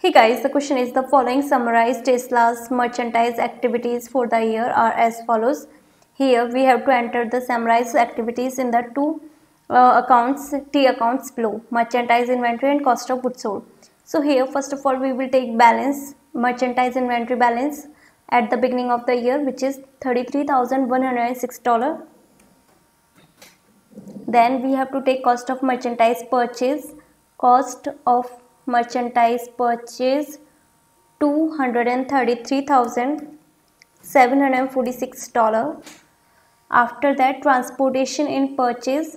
Hey guys, the question is the following summarized Tesla's merchandise activities for the year are as follows. Here we have to enter the summarized activities in the two T accounts below, merchandise inventory and cost of goods sold. So here first of all we will take balance, merchandise inventory balance at the beginning of the year, which is $33,106. Then we have to take cost of merchandise purchase, cost of merchandise purchase $233,746. After that, transportation in purchase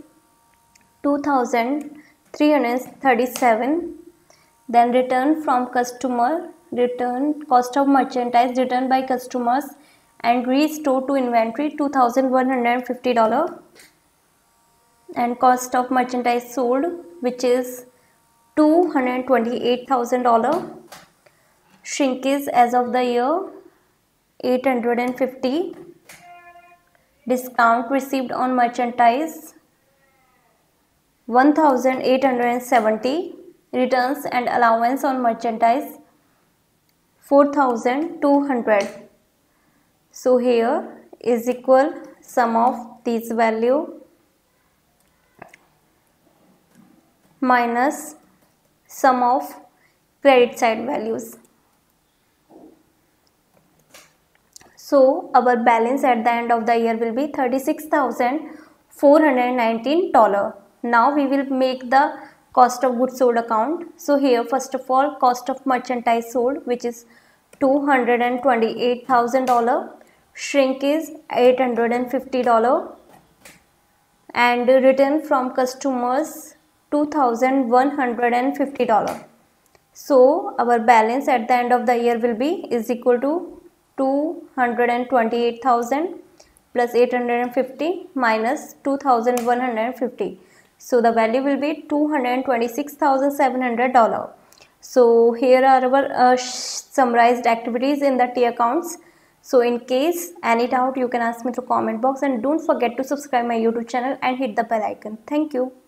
2,337. Then return from customer, return cost of merchandise returned by customers and restore to inventory $2,150. And cost of merchandise sold, which is $228,000. Shrinkage as of the year 850. Discount received on merchandise 1,870. Returns and allowance on merchandise 4,200. So here is equal sum of these value minus sum of credit side values. So our balance at the end of the year will be $36,419. Now we will make the cost of goods sold account. So here first of all cost of merchandise sold, which is $228,000, shrinkage $850, and return from customers $2,150. So our balance at the end of the year will be is equal to 228,000 plus 850 minus 2,150. So the value will be $226,700. So here are our summarized activities in the T accounts. So in case any doubt, you can ask me through comment box, and don't forget to subscribe my YouTube channel and hit the bell icon. Thank you.